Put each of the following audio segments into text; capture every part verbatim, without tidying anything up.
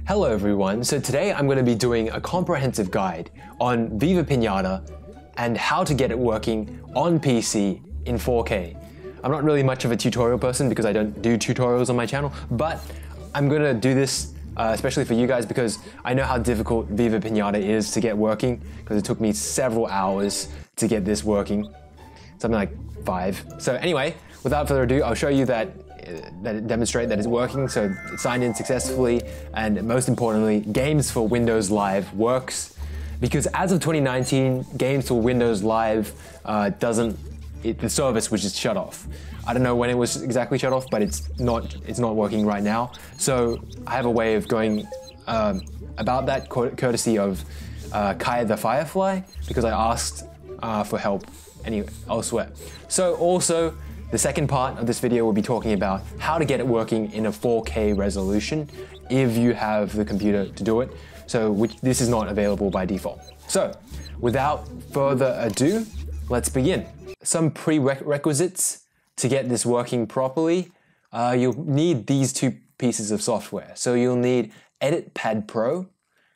Hello everyone, so today I'm going to be doing a comprehensive guide on Viva Pinata and how to get it working on P C in four K. I'm not really much of a tutorial person because I don't do tutorials on my channel, but I'm going to do this uh, especially for you guys because I know how difficult Viva Pinata is to get working because it took me several hours to get this working, something like five. So anyway, without further ado, I'll show you that that it demonstrate that it's working, so it signed in successfully, and most importantly, Games for Windows Live works, because as of twenty nineteen, Games for Windows Live uh, doesn't, it, the service was just shut off. I don't know when it was exactly shut off, but it's not, it's not working right now. So I have a way of going um, about that, courtesy of uh, CaiaTheFirefly, because I asked uh, for help anyway, elsewhere. So also, the second part of this video will be talking about how to get it working in a four K resolution if you have the computer to do it. So which, this is not available by default. So without further ado, let's begin. Some prerequisites to get this working properly. Uh, you'll need these two pieces of software. So you'll need Editpad Pro.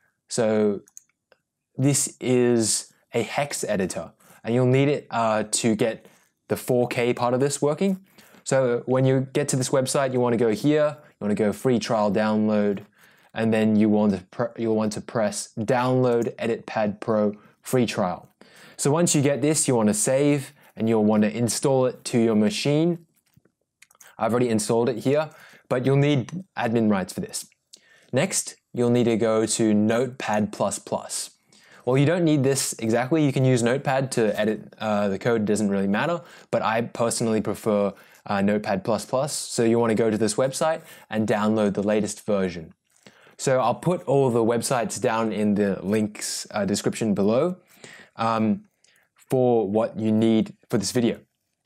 So this is a hex editor, and you'll need it uh, to get the four K part of this working. So when you get to this website, you want to go here, you want to go free trial download, and then you want to you'll want to press download Editpad Pro free trial. So once you get this, you want to save and you'll want to install it to your machine. I've already installed it here, but you'll need admin rights for this. Next, you'll need to go to Notepad plus plus. Well, you don't need this exactly. You can use Notepad to edit uh, the code, it doesn't really matter, but I personally prefer uh, Notepad plus plus. So you want to go to this website and download the latest version. So I'll put all the websites down in the links uh, description below um, for what you need for this video.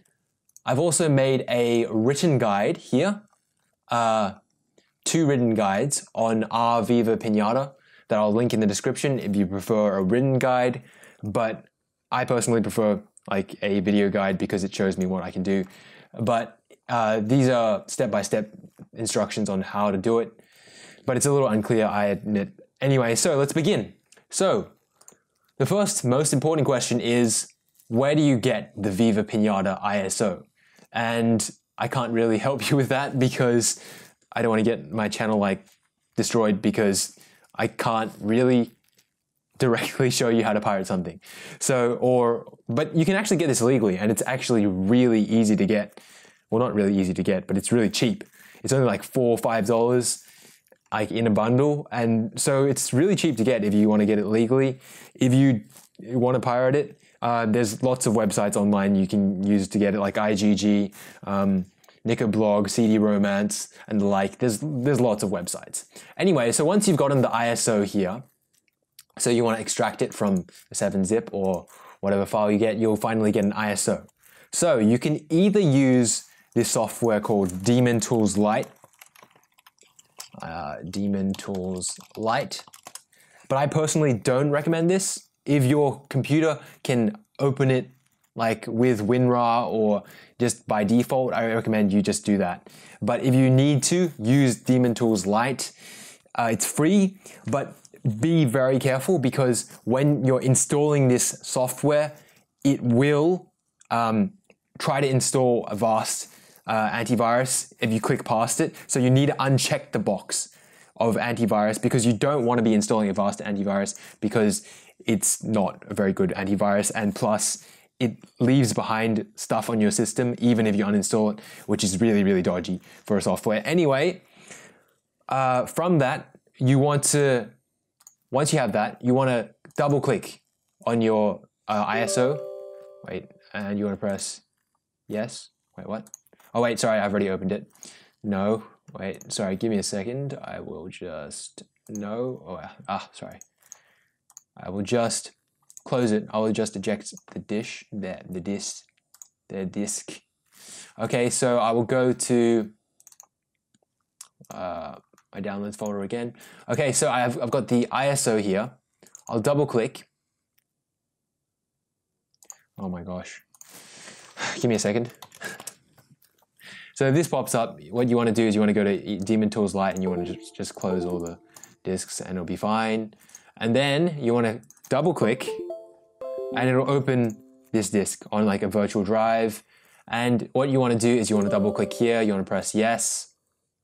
I've also made a written guide here, uh, two written guides on our Viva Pinata that I'll link in the description if you prefer a written guide, but I personally prefer like a video guide because it shows me what I can do. But uh, these are step-by-step instructions on how to do it, but it's a little unclear, I admit. Anyway, so let's begin. So the first most important question is, where do you get the Viva Pinata I S O? And I can't really help you with that because I don't want to get my channel like destroyed because I can't really directly show you how to pirate something. So, or, but you can actually get this legally, and it's actually really easy to get. Well, not really easy to get, but it's really cheap. It's only like four or five dollars, like in a bundle, and so it's really cheap to get if you want to get it legally. If you want to pirate it, uh, there's lots of websites online you can use to get it, like I G G, um, Knickerblog, C D Romance, and the like. There's, there's lots of websites. Anyway, so once you've gotten the I S O here, so you want to extract it from the seven zip or whatever file you get, you'll finally get an I S O. So you can either use this software called Daemon Tools Lite, uh, Daemon Tools Lite, but I personally don't recommend this. If your computer can open it like with WinRAR or just by default, I recommend you just do that. But if you need to, use Daemon Tools Lite. Uh, it's free, but be very careful because when you're installing this software, it will um, try to install a vast uh, antivirus if you click past it. So you need to uncheck the box of antivirus because you don't want to be installing a vast antivirus because it's not a very good antivirus, and plus it leaves behind stuff on your system even if you uninstall it, which is really, really dodgy for a software. Anyway, uh, from that, you want to, once you have that, you want to double click on your uh, I S O. Wait, and you want to press yes. Wait, what? Oh wait, sorry, I've already opened it. No, wait, sorry, give me a second. I will just, no, oh, ah, sorry. I will just close it. I will just eject the dish, there, the disk, the disk. Okay, so I will go to uh, my downloads folder again. Okay, so I've, I've got the I S O here. I'll double click. Oh my gosh. Give me a second. So if this pops up, what you want to do is you want to go to Daemon Tools Lite and you want to just, just close all the disks, and it'll be fine. And then you want to double click and it'll open this disk on like a virtual drive. And what you want to do is you want to double click here, you want to press yes,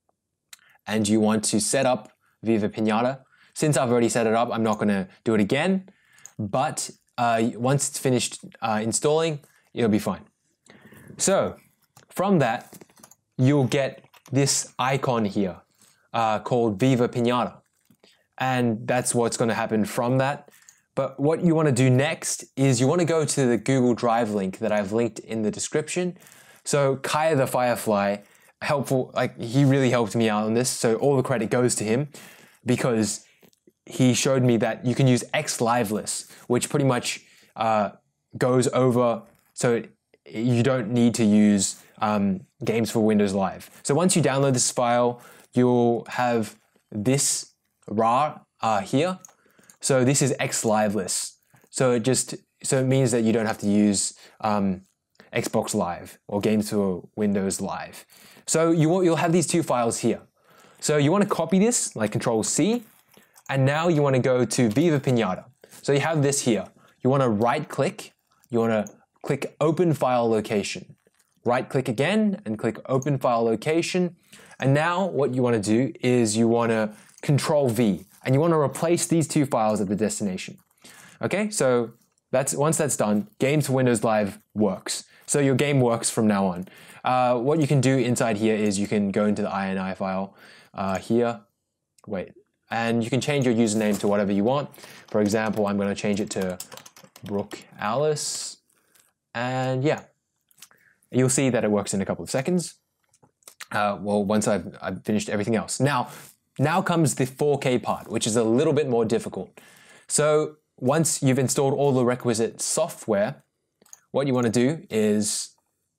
and you want to set up Viva Pinata. Since I've already set it up, I'm not going to do it again, but uh, once it's finished uh, installing, it'll be fine. So from that, you'll get this icon here uh, called Viva Pinata, and that's what's going to happen from that. But what you want to do next is you want to go to the Google Drive link that I've linked in the description. So CaiaTheFirefly, helpful, like he really helped me out on this, so all the credit goes to him because he showed me that you can use xLiveless, which pretty much uh, goes over, so it, you don't need to use um, Games for Windows Live. So once you download this file, you'll have this R A R uh, here. So this is xLiveless. So it just so it means that you don't have to use um, Xbox Live or Games for Windows Live. So you will, you'll have these two files here. So you want to copy this, like Control C, and now you want to go to Viva Pinata. So you have this here. You want to right click, you want to click Open File Location. Right click again and click Open File Location. And now what you want to do is you want to Control V, and you want to replace these two files at the destination. Okay, so that's once that's done, Games for Windows Live works. So your game works from now on. Uh, what you can do inside here is you can go into the I N I file uh, here. Wait, and you can change your username to whatever you want. For example, I'm going to change it to Brooke Alice, and yeah, you'll see that it works in a couple of seconds. Uh, well, once I've, I've finished everything else. Now, now comes the four K part, which is a little bit more difficult. So once you've installed all the requisite software, what you want to do is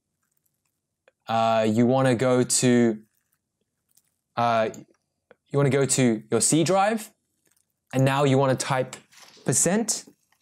uh, you want to go to uh, you want to go to your C drive, and now you want to type percent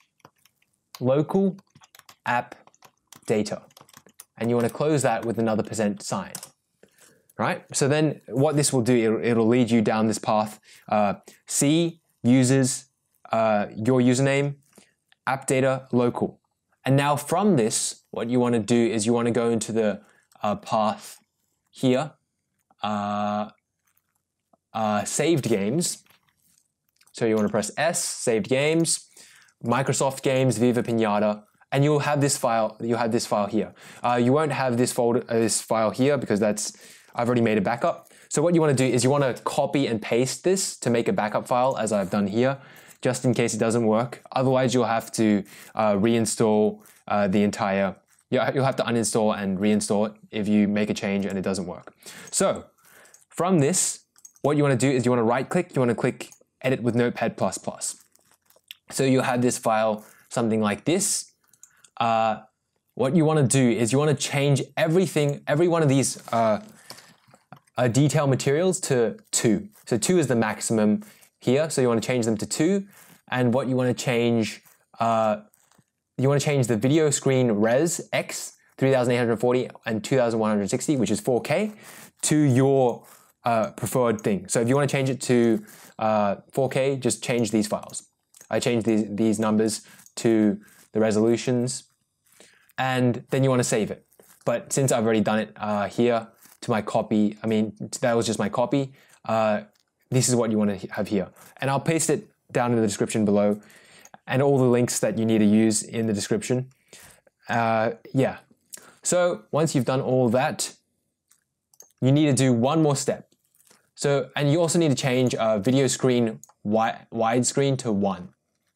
local app data, and you want to close that with another percent sign. Right? So then what this will do, it'll, it'll lead you down this path. Uh, C uses uh, your username, app data local. And now from this, what you want to do is you want to go into the uh, path here, uh, uh, saved games. So you want to press S, saved games, Microsoft Games, Viva Pinata, and you'll have this file. You'll have this file here. Uh, you won't have this folder, uh, this file here because that's I've already made a backup. So what you want to do is you want to copy and paste this to make a backup file, as I've done here, just in case it doesn't work. Otherwise, you'll have to uh, reinstall uh, the entire, you'll have to uninstall and reinstall it if you make a change and it doesn't work. So from this, what you want to do is you want to right click, you want to click Edit with Notepad plus plus. So you'll have this file, something like this. Uh, what you want to do is you want to change everything, every one of these uh, Uh, detail materials to two. So two is the maximum here. So you want to change them to two. And what you want to change, uh, you want to change the video screen res X thirty-eight forty and two thousand one hundred sixty, which is four K, to your uh, preferred thing. So if you want to change it to uh, four K, just change these files. I changed these, these numbers to the resolutions, and then you want to save it. But since I've already done it uh, here, to my copy, I mean, that was just my copy. Uh, this is what you want to have here. And I'll paste it down in the description below, and all the links that you need to use in the description. Uh, yeah. So once you've done all that, you need to do one more step. So, and you also need to change uh, video screen wi widescreen to one.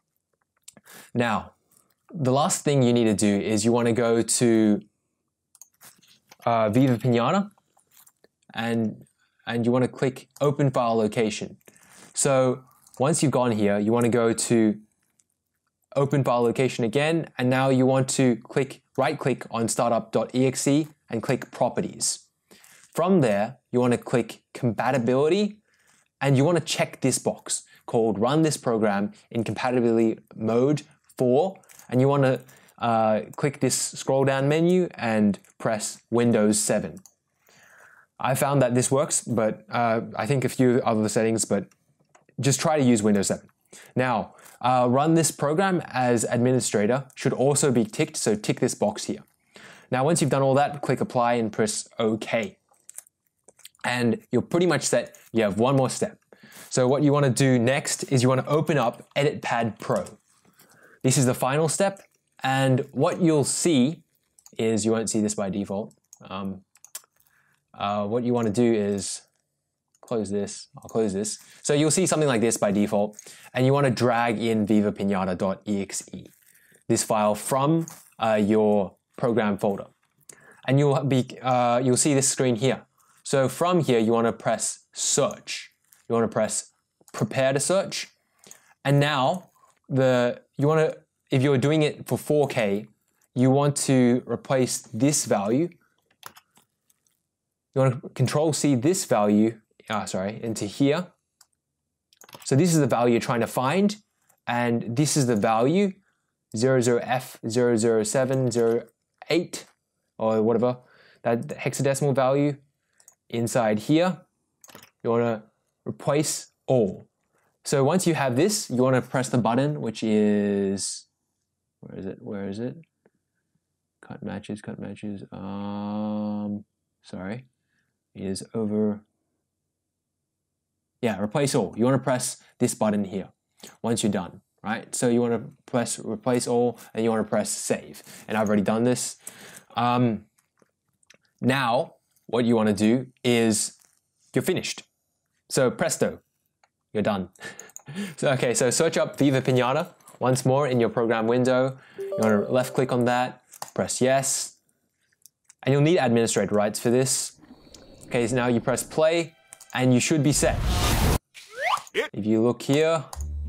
Now, the last thing you need to do is you want to go to uh, Viva Pinata, and and you want to click Open File Location. So once you've gone here, you want to go to Open File Location again, and now you want to click right click on startup dot E X E and click Properties. From there, you want to click Compatibility, and you want to check this box called Run this program in compatibility mode for, and you want to uh, click this scroll down menu and press Windows seven. I found that this works, but uh, I think a few other settings, but just try to use Windows seven. Now, uh, run this program as administrator should also be ticked, so tick this box here. Now, once you've done all that, click apply and press OK. And you're pretty much set. You have one more step. So what you want to do next is you want to open up Editpad Pro. This is the final step, and what you'll see is, you won't see this by default. Um, uh, what you want to do is close this. I'll close this. So you'll see something like this by default, and you want to drag in Viva Pinata dot E X E, this file from uh, your program folder, and you'll be uh, you'll see this screen here. So from here, you want to press search. You want to press prepare to search, and now the you want to, if you're doing it for four K, you want to replace this value. You want to control C this value, uh, sorry, into here. So this is the value you're trying to find, and this is the value zero zero F zero zero seven zero eight or whatever, that hexadecimal value inside here. You want to replace all. So once you have this, you want to press the button, which is, where is it? Where is it? Cut matches, cut matches. Um, sorry, it is over. Yeah, replace all. You want to press this button here once you're done, right? So you want to press replace all, and you want to press save. And I've already done this. Um, now, what you want to do is you're finished. So presto, you're done. So okay, so search up Viva Pinata once more in your program window. You want to left click on that, press yes, and you'll need administrator rights for this. Okay, so now you press play, and you should be set. If you look here,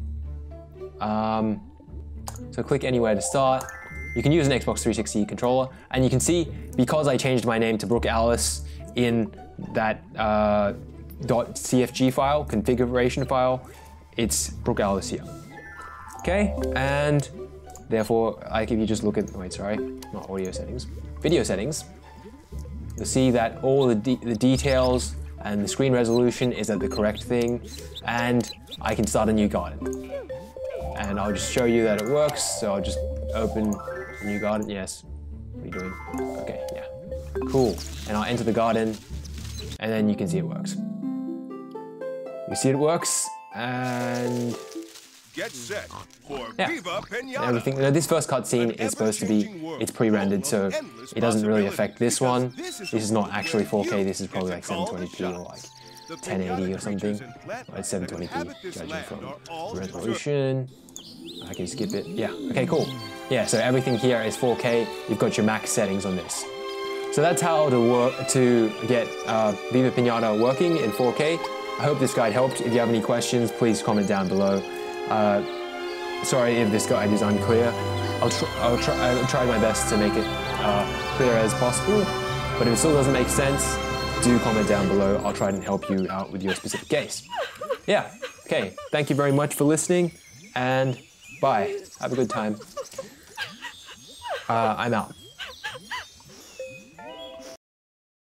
um, so click anywhere to start. You can use an Xbox three sixty controller, and you can see, because I changed my name to Brooke Alice in that uh, .cfg file, configuration file, it's Brooke Alice here. Okay, and therefore, like if you just look at, wait, sorry, not audio settings, video settings, you'll see that all the, de the details and the screen resolution is at the correct thing, and I can start a new garden. And I'll just show you that it works, so I'll just open a new garden, yes. What are you doing? Okay, yeah, cool. And I'll enter the garden, and then you can see it works. You see it works, and get set for yeah, Viva Pinata. Everything. You know, this first cutscene is supposed to be, it's pre-rendered, so it doesn't really affect this one. This is not actually four K. This is probably like seven twenty p or like ten eighty or something. Or it's seven twenty p, judging from resolution. I can skip it. Yeah. Okay. Cool. Yeah. So everything here is four K. You've got your max settings on this. So that's how to work to get uh, Viva Pinata working in four K. I hope this guide helped. If you have any questions, please comment down below. Uh, sorry if this guide is unclear. I'll, tr I'll, try I'll try my best to make it uh, clear as possible. But if it still doesn't make sense, do comment down below. I'll try and help you out with your specific case. Yeah. Okay. Thank you very much for listening, and bye. Have a good time. Uh, I'm out.